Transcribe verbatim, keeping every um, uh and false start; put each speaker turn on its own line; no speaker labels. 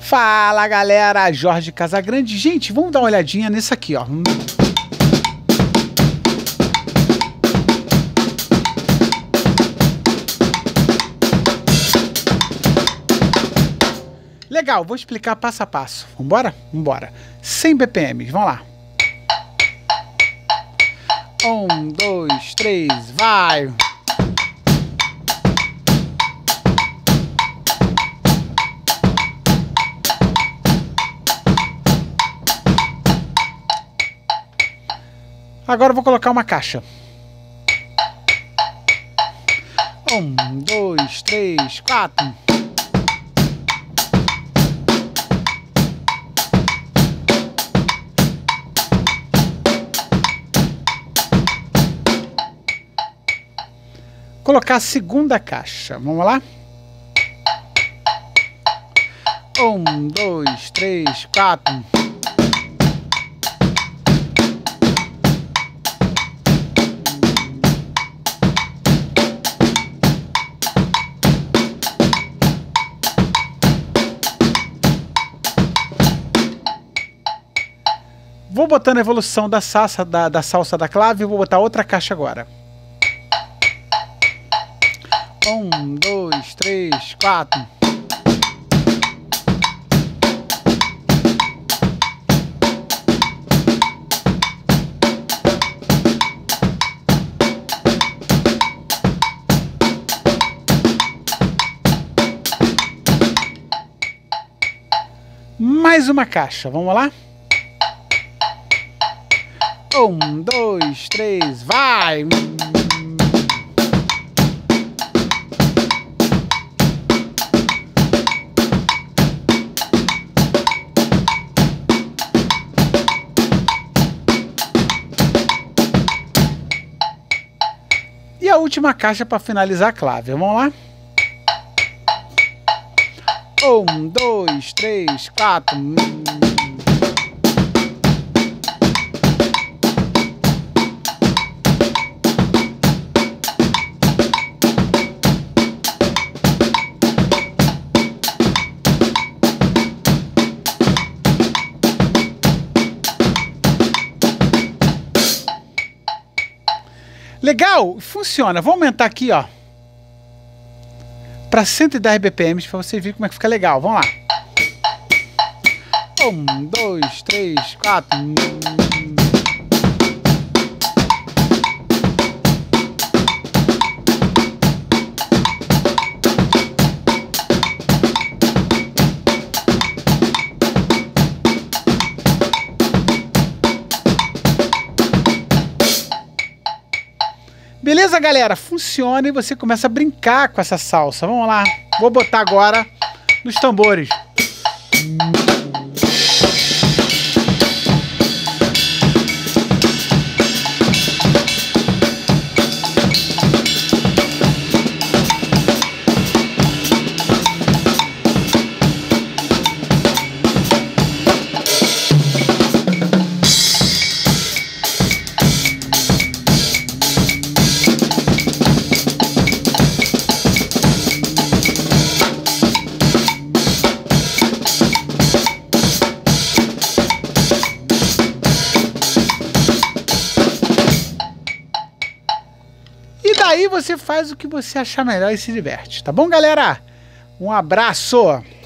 Fala galera, Jorge Casagrande. Gente, vamos dar uma olhadinha nisso aqui, ó. Legal, vou explicar passo a passo. Vambora? Vambora. cem B P M, vamos lá. Um, dois, três, vai! Agora eu vou colocar uma caixa. Um, dois, três, quatro. Colocar a segunda caixa. Vamos lá? Um, dois, três, quatro. Vou botando a evolução da salsa da, da salsa da clave e vou botar outra caixa agora. Um, dois, três, quatro. Mais uma caixa, vamos lá? Um, dois, três, vai! E a última caixa para finalizar a clave, vamos lá? Um, dois, três, quatro... Legal, funciona. Vou aumentar aqui, ó, para cento e dez B P M para você ver como é que fica legal. Vamos lá. Um, dois, três, quatro. Beleza, galera? Funciona e você começa a brincar com essa salsa. Vamos lá. Vou botar agora nos tambores. Aí você faz o que você achar melhor e se diverte, tá bom, galera? Um abraço!